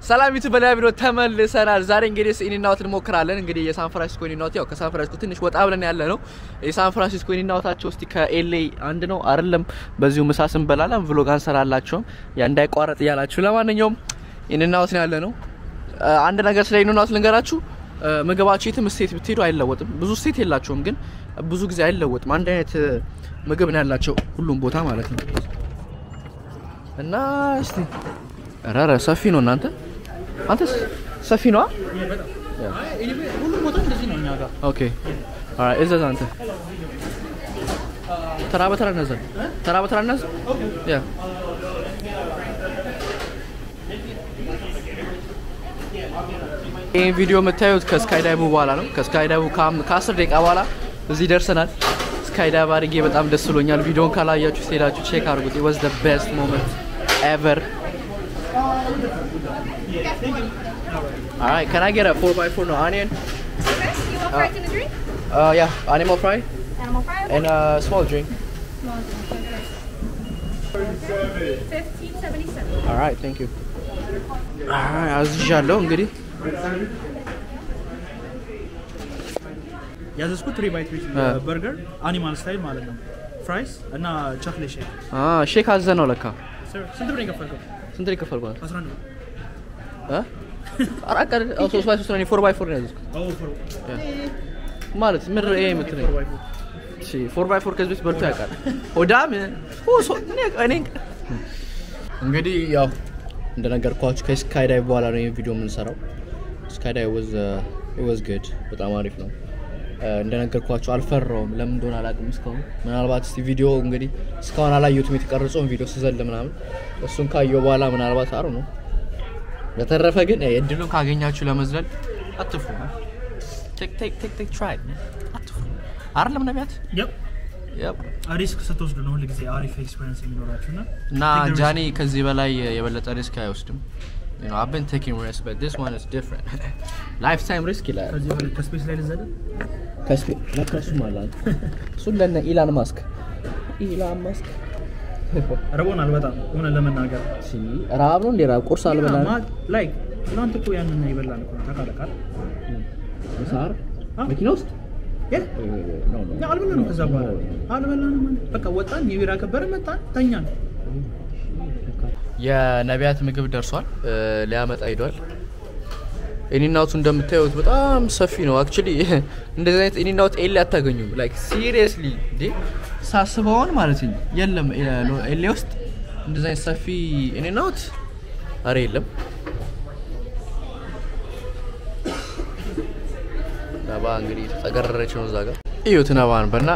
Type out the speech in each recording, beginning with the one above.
ሰላም ዩቲዩብ ላይ ቪዲዮ ተመልሰናል ዛሬ እንግዲህ ኢኒናውት እንሞክራለን እንግዲህ የሳን ፍራንሲስኮ ኢኒናውት ያው ከሳን ፍራንሲስኮ ትንሽ ወጣ ብለን ያለ ነው የሳን ፍራንሲስኮ ኢኒናውታቸው እስቲ ከኤልኤ አንድ ነው አይደለም በዚሁ ምሳስን በላላም ቭሎግ አንሰራላችሁ ያ እንዳይቋረጥ ያላችሁ ለማንኛውም ኢኒናውት ነው ያለ ነው አንድ ነገር ስለ ኢኒናውት ልንገራችሁ ምግባቸው የትም ስቴት ብትሄዱ አይለወጥም ብዙ ስቴት የላቸውም ግን ብዙ ጊዜ አይለወጥም አንድ አይነት ምግብ ነው ያላቸው ሁሉም ቦታ ማለት ነው እና እስቲ አራራ ሰፊ ነው እናንተ አንተስ ሰፊ ነው ሁሉም ቦታ እንደዚህ ነው እኛ ጋር ኦኬ alright እዛ አንተ ተራ በተራ ነዘል ያ ይሄ ቪዲዮ የምታዩት ከስካይ ዳይቭ በኋላ ነው ከስካይ ዳይቭ ከ10 ደቂቃ በኋላ እዚህ ደርሰናል ስካይ ዳይቭ አድርጌ በጣም ደስ ብሎኛል ቪዲዮን ካላያችሁ ሄዳችሁ ቼክ አድርጉት it was the best moment ever Alright, can I get a 4x4 no onion? Okay, you want fries and a drink? Yeah, animal fry. Animal fry? And a small drink. Small drink, okay. 15.77. Alright, thank you. Alright, አዝዣለሁ እንግዲህ ያዘዝኩት 3x3 በርገር አኒማል ስታይል ማለት ነው ፍራይስ እና ቾኮሌት ሼክ ሼክ አዘነው ለካ ስንት ብር ይከፈልከው ስንት ይከፈልከው 11 አራቀር 3x3 ነው 4x4 ነው ያዘዝኩት ማለት ምር ይሄ የምትነኝ እሺ 4x4 ከዚህ በልቶ ያውቃል ሆዳም እኔ እንግዲህ ያው እንደነገርኳችሁ ከስካይ ዳይቭ በኋላ ነው ቪዲዮ የምንሰራው ስካይ ዳይቭ was good በጣም አሪፍ ነው እንደነገርኳችሁ አልፈራውም ለምን እንደሆነ አላውቅም እስካሁን ምናልባት እስቲ ቪዲዮ እንግዲህ እስካሁን አላየሁትም የተቀረጸውን ቪዲዮ ስዘል ምናምን እሱን ካየው በኋላ ምናልባት አሩ ነው ለተረፈ ግን እድሉን ካገኛችሁ ለመዝለል አትፍሩ ቴክ ትራይ አትፍሩ አይደለም ነቢያት yep ሪስክ ስትወስዱ ነው ለጊዜ አሪፍ ኤክስፒሪየንስ የሚኖራችሁና እና ጃኒ ከዚህ በላይ የበለጠ ሪስክ አይወስድም you know I've been taking risks but this one is different lifetime risk ይላል ከዚህ በላይ ከስፔስ ላይ ልዘለ ከስፔስ ማለት እሱን ለነ ኢላን ማስክ ረቦናል በጣም ሆነ ለመናገር ራብ ነው እንዴ ራብ ቁርስ አልበላን ላይክ እናንተ እኮ ያንን ይበላል እኮ ታቃለቃል ሳር መኪና ውስጥ ኖ አልበላንም ከዛ በኋላ አልበላንም በቃ ወጣን የቢራ ከበረ መጣን ተኛን የነቢያት ምግብ ደርሷል ሊያመጣ ሄዷል ኢኒናውቱ እንደምታዩት በጣም ሰፊ ነው አክቹሊ እንደዚህ አይነት ኢኒናውት ኤል አታገኙም ላይክ ሲሪየስሊ ዲ ሳስበውን ማለት ነው የለም ኤል ውስጥ እንደዚህ አይነት ሰፊ ኢኒናውት አረ የለም ነባ እንግዲህ ተገረረች ነው እዛ ጋር እዩት ነባን በእና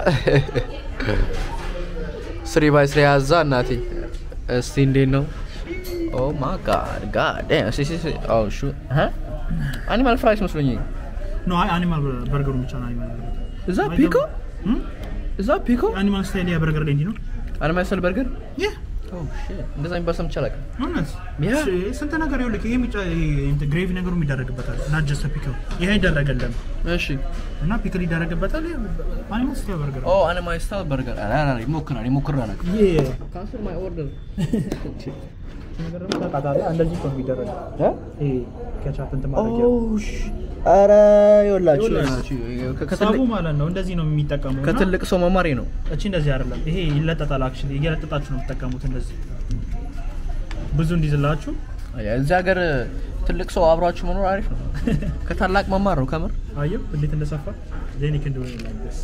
3x3 ያዛ እናቴ እስቲ እንዴት ነው Oh my god damn see oh shoot animal fries መስሎኝ no animal burger ብቻ ነው animal is that pico animal style ya burger ላይ ነው animal style burger yeah oh shit እንደዛ የሚባል ቻላክ እውነት ስንት ነገር ይኸውልህ ይሄ ብቻ ግሬቪ ነገሩ የሚደረግበታል not just a pickle ይሄ ይደረጋል እሺ እና pickle ይደረግበታል animal style burger oh animal style burger አራ ይሞክራል yeah cancel my order ነገር ደግሞ ታቃታለህ እንደዚህ ነው የሚደረግ ይሄ ketchup እንትን ማድረግ አረ ይወላችሁ ከሳቡ ማለት ነው እንደዚህ ነው የሚጠቀመው ከትልቅ ሰው መማሪ ነው እቺ እንደዚህ አይደለም ይሄ ይለጠጣል actually እየለጠጣችሁ ነው የምትጠቀሙት እንደዚህ ብዙ እንዲዝላችሁ እዚህ ሀገር ትልቅ ሰው አብራችሁ መኖር አሪፍ ነው ከታላቅ መማር ነው ከመር አየው እንዴት እንደሰፋ jahnny can do it like this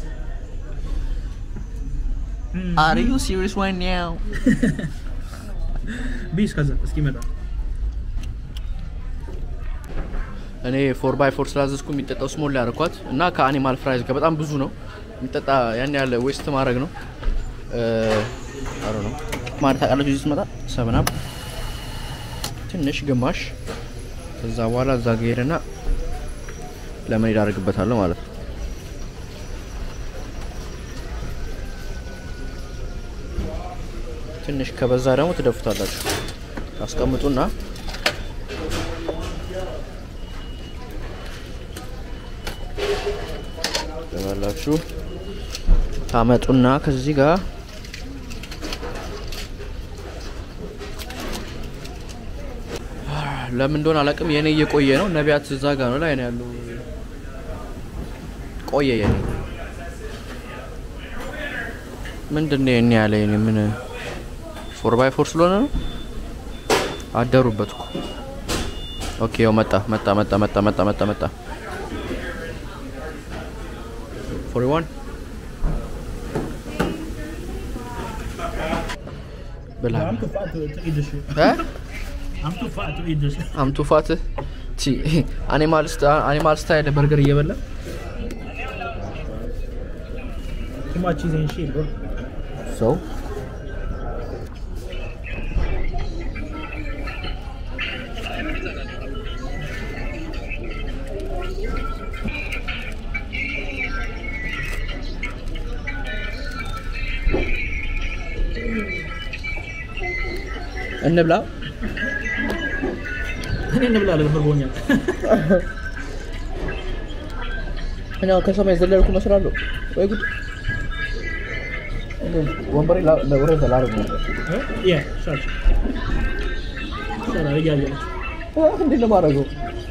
are you serious right now ቢስ ከዛ እስኪ መጣ እኔ 4x4 ስላዘዝኩ የሚጠጣው ስሞል ላይ አርኳት እና ከአኒማል ፍራይዝ ጋር በጣም ብዙ ነው የሚጠጣ ያን ያለ ዌስት ማድረግ ነው አሮ ነው ማለት ታቃለች እዚህ ስመጣ 7 አፕ ትንሽ ግማሽ ከዛ በኋላ እዛ ጋርና ለምን ይዳርግበታለሁ ማለት ነው ትንሽ ከበዛ ደግሞ ትደፉታላችሁ አስቀምጡና ለማላችሁ ታመጡና ከዚህ ጋር ለምን እንደሆነ አላውቅም የኔ እየቆየ ነው ነቢያት እዛ ጋር ነው ላይ ነው ያለው ቆየ የኔ ምንድነው የኔ ያለ የኔ ምን 4x4 ስለሆነ ነው አደሩበት እኮ ኦኬ ያው መጣ 41 بلا I'm too fat to eat this shit. ها I'm too fat to eat this. I'm too fat. تي animal style burger እየበላ Too much cheese and shit, bro. So እንብላ እኔ እንብላ ለምርቦኛል እኔው ከሰማይ ዘለልኩ መስራለሁ ወይ ጉድ ወንበሬ ለወረደ ላረግ ነው ያ ሻሽ ሰራ ያያያች እንዴ ነው ማረገው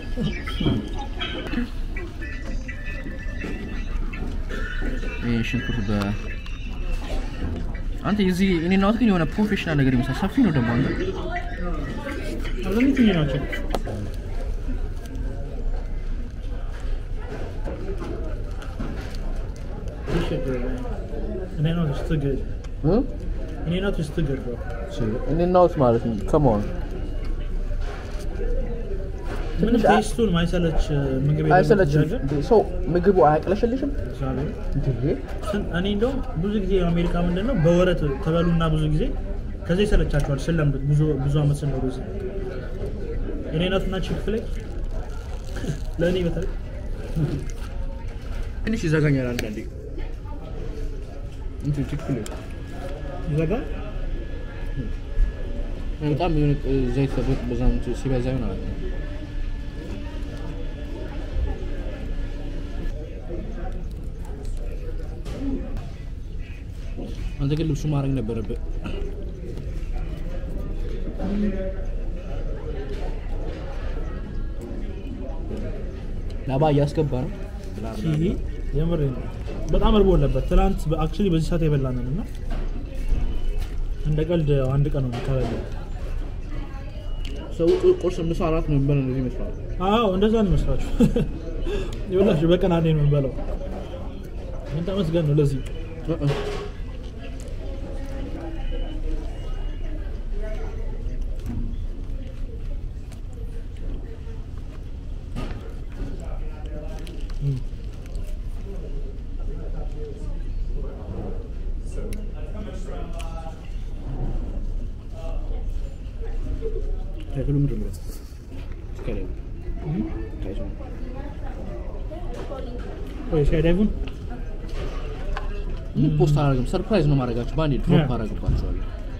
ሽንኩርት በ አንተ እዚህ እኔ ነው ግን የሆነ ፕሮፌሽናል ነገር ይመስላል ሰፊ ነው ደግሞ አንተ አለኝ ትኛቸው እኔ ነው ስትገድ እኔ ነው ስትገድ bro እኔ ነው ማለት ነው come on ምን ቴስቱን ማይሰለች ምግብ አይሰለችም ሰው ምግቡ አያቅለሽልሽም እንዴ እኔ እንደው ብዙ ጊዜ አሜሪካ ምንድነው በወረት ተበሉና ብዙ ጊዜ ከዚህ ሰለቻቸዋል ስለምት ብዙ አመት ነው ብዙ እኔ ናትና ቺክፍሌ ለኔ በተለይ ትንሽ ይዘጋኛል አንዳንዴ እንት ቺክፍሌ ይዘጋ በጣም የሆነ ዘይት ተበጥ በዛም ሲበዛ ይሆናል አንተ ግን ልብሱ ማረግ ነበረብህ ላባ ያስገባ ነው ይሄ የምር በጣም እርቦ ነበር ትላንት አክቹሊ በዚህ ሰዓት የበላነን እና እንደ ቀልድ አንድ ቀን ነው ተበላ ሰው ቁርስ ምሳ አራት ነው የሚበላው እንደዚህ መስራት አዎ እንደዛ ነው መስራችሁ ይወላሽ በቀን አንዴ ነው የሚበላው ምን ተመስገን ነው ለዚህ ታይሉ ምንድን ነው ስከለኝ ታይሉ ወይ ሻይዳይቡን ፖስት አደረግም ሰርፕራይዝ ነው ማድረጋችሁ ባንዴ ድሮፕ አደረግባችኋለሁ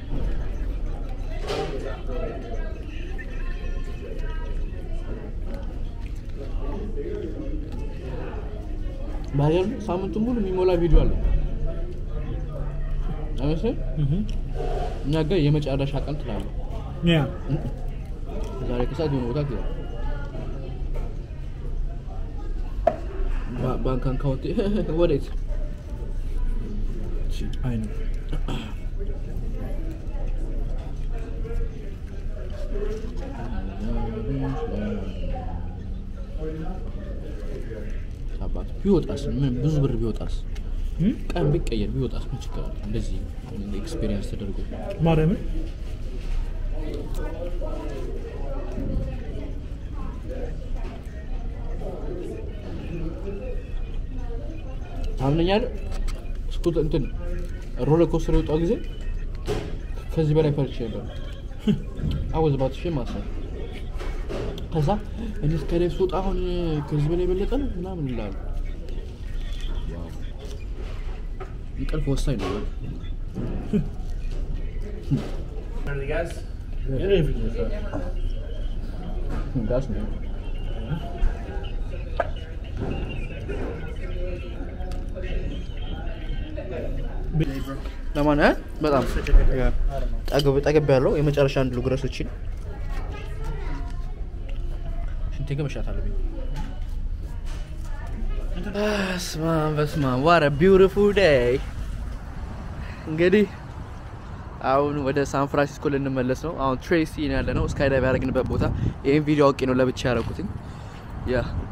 ባሪያም ሳምንቱ ሙሉ የሚሞላ ቪዲዮ አለ አይመስልም እኛ ጋር የመጨረሻ ቀን ትላለህ ያ ዛሬ ከሰዓት ነው ወጣት ነው ባንክ አካውንት ወዴት አይ ነው አባት ቢወጣስ ምን ብዙ ብር ቢወጣስ ቀን ቢቀየር ቢወጣስ ምን ችግር አለ እንደዚህ ኤክስፒሪየንስ ተደርጎ ማረም አምነኛል ስኩት እንትን ሮለር ኮስተር የወጣው ጊዜ ከዚህ በላይ ፈርቼ ነበር አወዝ ባትሽ ማሰብ ከዛ እንዴት ከደስ ወጣ አሁን ከዚህ በላይ በለጠ ነው ምናምን ይላል ዋው እንቅልፍ ወሳኝ ነው guys everything that's me ለማን በጣም ጠገብ ያለው የመጨረሻ አንድ ሉግረሶችን ሽንቴ ከመሻት አለብኝ በስማ what a beautiful day እንግዲህ አሁን ወደ ሳን ፍራንሲስኮ ልንመለስ ነው አሁን ትሬሲ ነው ያለነው ስካይ ዳይቭ ያደረግንበት ቦታ ይሄን ቪዲዮ አውቄ ነው ለብቻ ያደረኩትኝ ያ